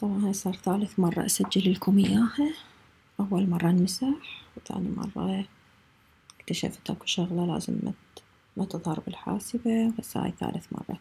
طبعا هاي صار ثالث مرة أسجل لكم إياها. أول مرة نمسح، وثاني مرة اكتشفت أكو شغلة لازم ما تظهر بالحاسبة، بس هاي ثالث مرة.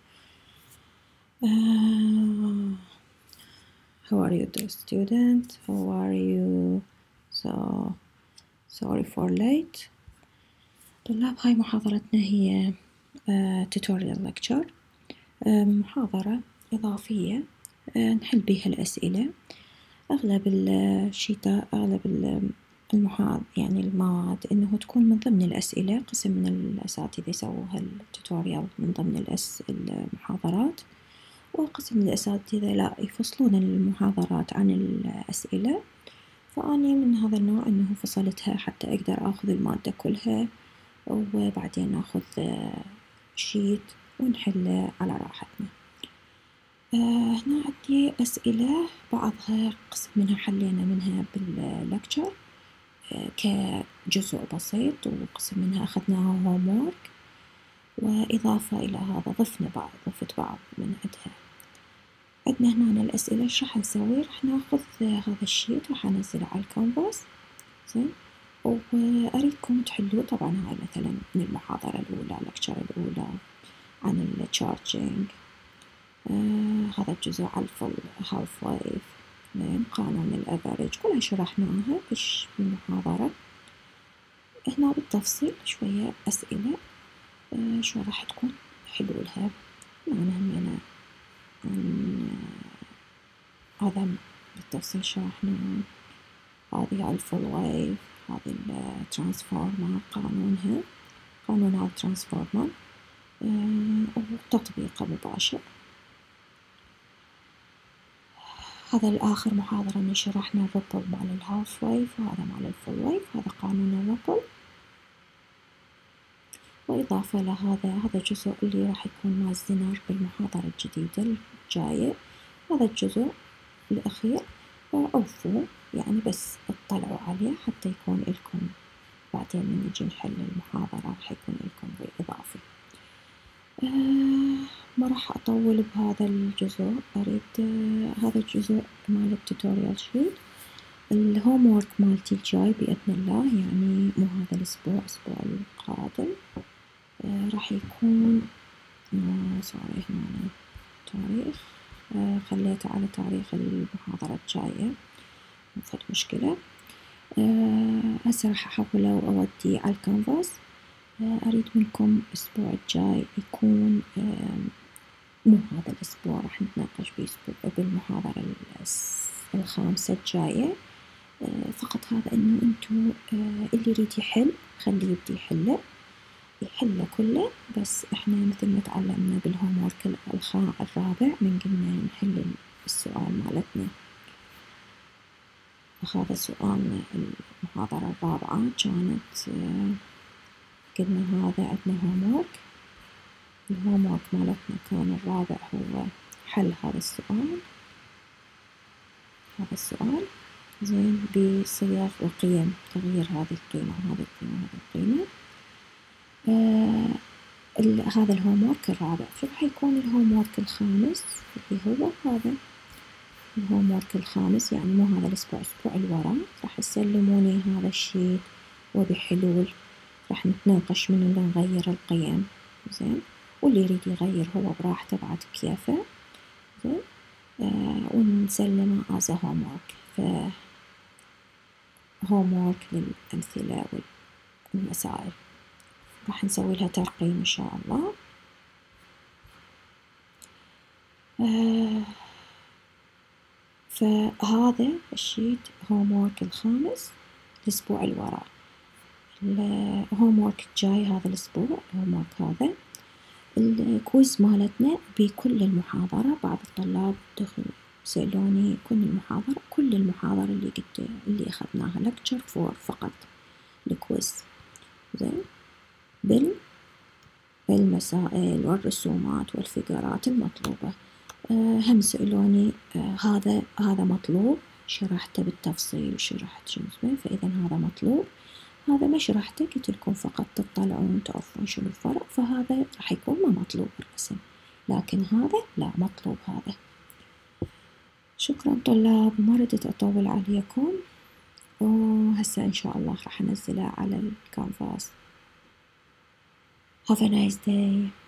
How are you dear student? How are you? So sorry for late. طلاب، هاي محاضرتنا هي tutorial lecture، محاضرة إضافية نحل بيها الأسئلة. أغلب الشتاء أغلب يعني المواد إنه تكون من ضمن الأسئلة، قسم من الأساتذة يسووا هالتوتوريال من ضمن المحاضرات، وقسم من الأساتذة لا، يفصلون المحاضرات عن الأسئلة. فأني من هذا النوع إنه فصلتها حتى أقدر أخذ المادة كلها، وبعدين ناخذ شيت ونحل على راحتنا. هنا عندي أسئلة، بعضها قسم منها حلينا منها باللكتشر كجزء بسيط، وقسم منها أخذناها homework، وإضافة إلى هذا ضفت بعض من عندها. عندنا هنا الأسئلة. إيش راح نسوي؟ راح ناخذ هذا الشيت، راح أنزله على الكانفاس، زين، وأريدكم تحلوا. طبعا هاي مثلا من المحاضرة الأولى، اللكتشر الأولى عن التشارجينج، هذا الجزء على الهاف لايف، قانون الأفريج، كلها شرحناها بالمحاضرة. هنا بالتفصيل شوية أسئلة شو راح تكون حلولها. معنا همينة عن هذا بالتفصيل شرحنا. هذه على الفول وايف، هذه الترانسفورمر، قانون هذا الترانسفورمر وتطبيقه مباشر. هذا الآخر محاضرة من شرحنا الريبل مال الهاف وايف، وهذا مال الفول وايف، هذا قانون الريبل. وإضافة لهذا الجزء اللي راح يكون مع الزنار بالمحاضرة الجديدة الجاية. هذا الجزء الأخير عوفوه، يعني بس اطلعوا عليه حتى يكون لكم بعدين من نجي نحل المحاضرة راح يكون لكم إضافي. ما راح أطول بهذا الجزء. أريد هذا الجزء مال التوتوريال شيت. الهوم وورك مالتي الجاي بإذن الله، يعني مو هذا الأسبوع، الأسبوع القادم راح يكون سوري هنا تاريخ، خليته على تاريخ المحاضرة الجاية، ما فد مشكلة. هسه راح أحوله وأوديه على الكانفاس. أريد منكم الأسبوع الجاي يكون مو هذا الأسبوع، راح نتناقش بالمحاضرة الخامسة الجاية. فقط هذا إنه أنتو اللي يريد يحل خليه يبدي يحله كله، بس إحنا مثل ما تعلمنا بالهوم وورك الرابع من قلنا نحل السؤال مالتنا. هذا سؤالنا المحاضرة الرابعة كانت، قلنا هذا عندنا هوم وورك. الهوم وورك مالتنا كان الرابع هو حل هذا السؤال، زين، بصيغ وقيم، تغيير هذه القيمة وهذه القيمة وهذه القيمة. هذا الهوم وورك الرابع. فراح يكون الهوم وورك الخامس اللي هو هذا الهوم وورك الخامس، يعني مو هذا الأسبوع، الأسبوع اللي وراه راح تسلموني هذا الشيت وبحلول. راح نتناقش من اللي نغير القيم، زين، واللي يريد يغير هو براحته بعد كيفه، زين. ونسلمه as a homework. homework للأمثلة والمسائل، راح نسوي لها ترقيم إن شاء الله. فهذا الشيت homework الخامس الأسبوع اللي وراه. الهومورك الجاي هذا الأسبوع، الهومورك هذا الكويز مالتنا بكل المحاضرة. بعض الطلاب دخلوا سألوني كل المحاضرة اللي أخذناها lecture 4 فقط الكويز، زين، بالمسائل والرسومات والفقرات المطلوبة. هم سألوني هذا مطلوب، شرحته بالتفصيل وشرحت شنو اسمه، فإذا هذا مطلوب. هذا ما شرحته، قلت لكم فقط تطلعون تعرفون شنو الفرق، فهذا راح يكون ما مطلوب الرسم، لكن هذا لا، مطلوب هذا. شكرا طلاب، ما ردت أطول عليكم، وهسه إن شاء الله راح أنزله على الكانفاس. Have a nice day.